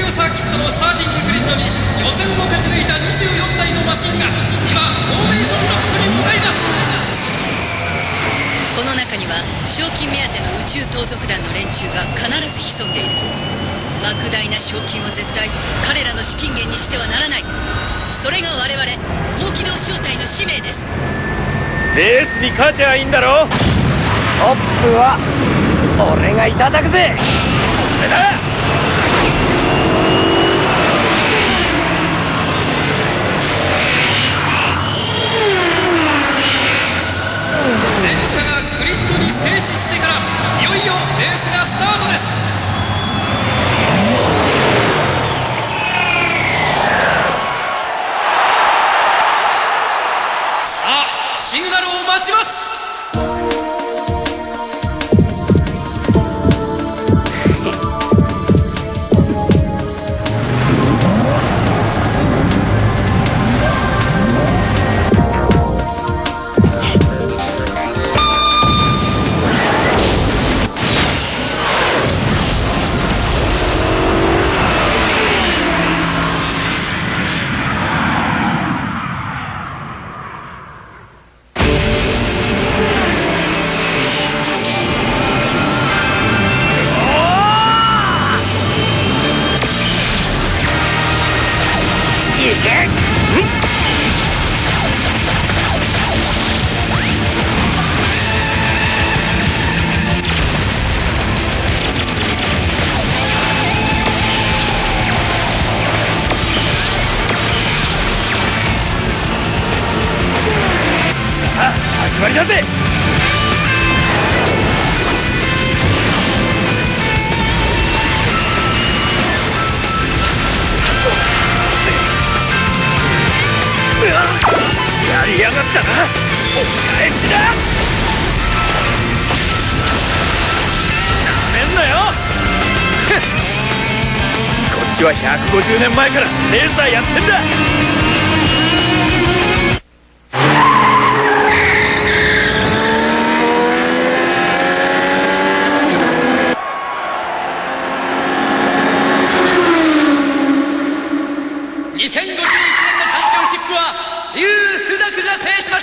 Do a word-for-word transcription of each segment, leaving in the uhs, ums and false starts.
サーキットのスターティンググリッドに予選を勝ち抜いたにじゅうよんだいのマシンが今フォーメーションラップに向かいます。 この中には賞金目当ての宇宙盗賊団の連中が必ず潜んでいる。莫大な賞金を絶対彼らの資金源にしてはならない。それが我々高機動小隊の使命です。 レースに勝ちゃいいんだろ。トップは俺がいただくぜ。俺だ。 戦車がグリッドに静止してからいよいよレースがスタートです。さあシグナルを待ちます。 始まりだぜ。やりやがったな。お返しだ。なめんなよ。こっちはひゃくごじゅうねんまえからレーサーやってんだ。 にせんごじゅういちねんのチャンピオンシップはユー・スダクが制しました。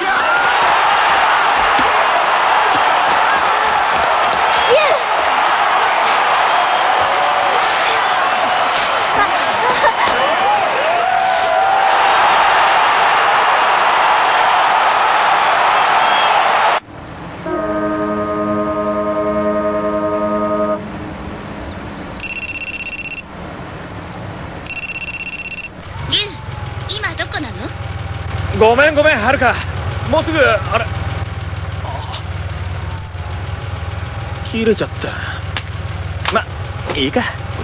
ごめんごめんはるか。もうすぐあれあ切れちゃった。まいいか。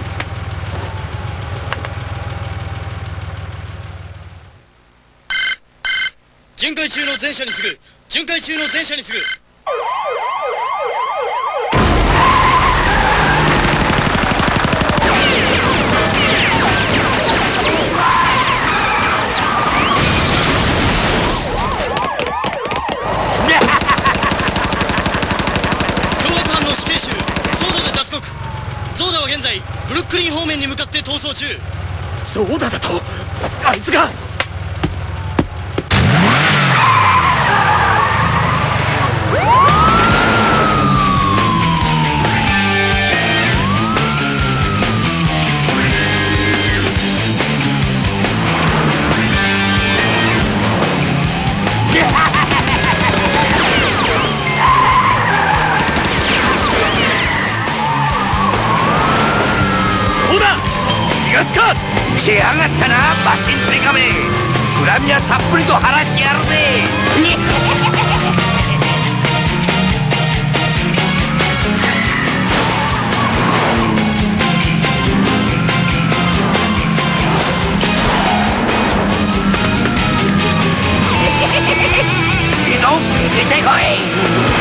巡回中の前車に次ぐ巡回中の前車に次ぐ現在ブルックリン方面に向かって逃走中。 そうだだとあいつが。来やがったなバシンデカめ。恨みはたっぷりと晴らしてやるぜ。いいぞついてこい。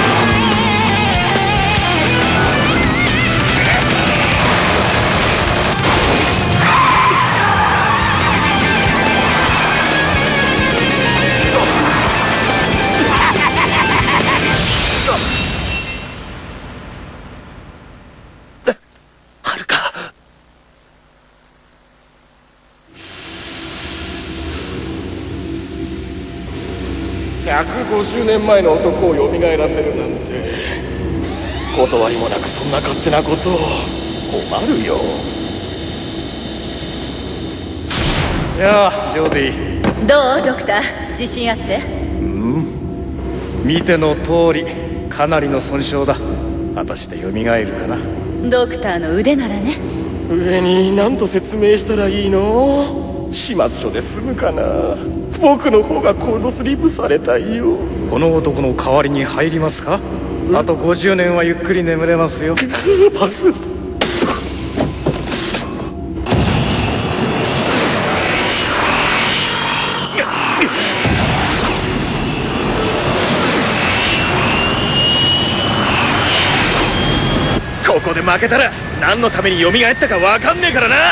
ゃくごじゅうねんまえの男を蘇らせるなんて、断りもなくそんな勝手なことを。困るよ。いやあジョディ、 どうドクター、自信あって？ 見ての通りかなりの損傷だ。果たして蘇るかな。 ドクターの腕ならね。 上に何と説明したらいいの？始末書で済むかな。僕の方がコールドスリープされたいよ。この男の代わりに入りますか？あとごじゅうねんはゆっくり眠れますよ。パス。ここで負けたら何のために蘇ったか分かんねえからな。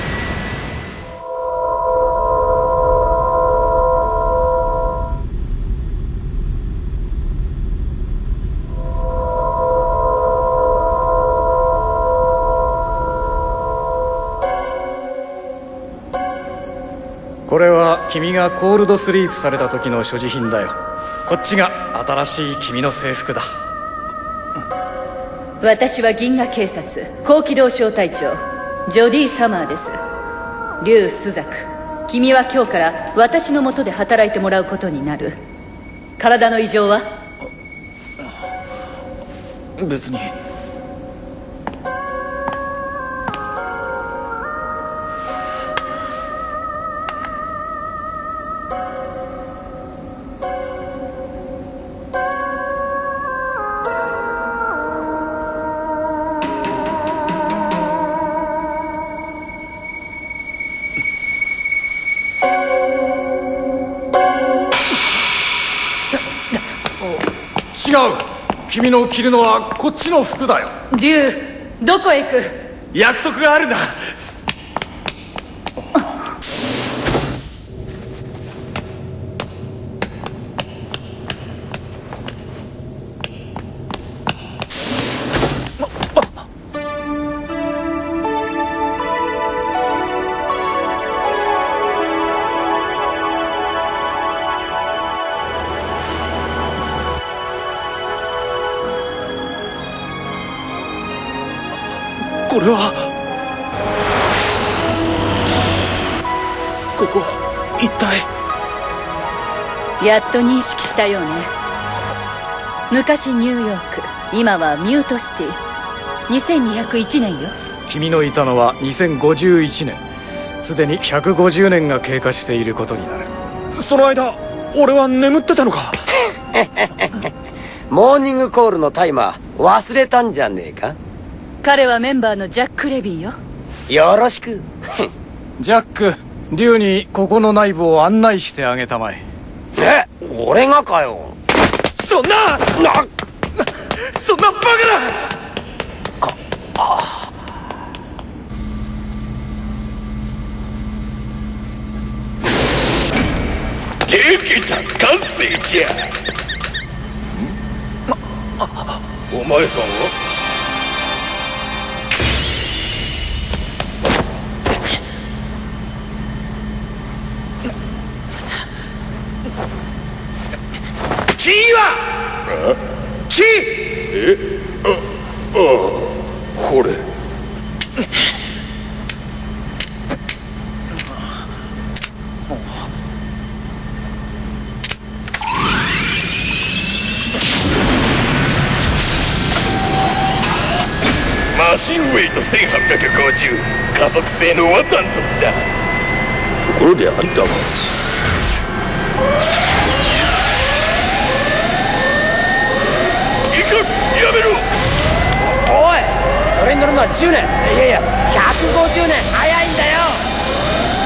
これは君がコールドスリープされた時の所持品だよ。こっちが新しい君の制服だ。 私は銀河警察高機動小隊長ジョディ・サマーです。竜朱雀、君は今日から私の下で働いてもらうことになる。体の異常は？ 別に。 違う。君の着るのはこっちの服だよ。 竜、どこへ行く？ 約束があるんだ。 これはここは一体。 やっと認識したようね。昔ニューヨーク、今はミュートシティ。にせんにひゃくいちねんよ。 君のいたのはにせんごじゅういちねん。すでにひゃくごじゅうねんが経過していることになる。 その間俺は眠ってたのか？ モーニングコールのタイマー忘れたんじゃねえか？ 彼はメンバーのジャック・レビンよ。 よろしく。 ジャック、竜にここの内部を案内してあげたまえ。 え、俺がかよ。 そんななそんなバカな。 ああできた、完成じゃ。お前さんは？キーは？キー？え？あ、ああ、これ。マシンウェイトせんはっぴゃくごじゅう、加速性能はダントツだ。ところであんたは？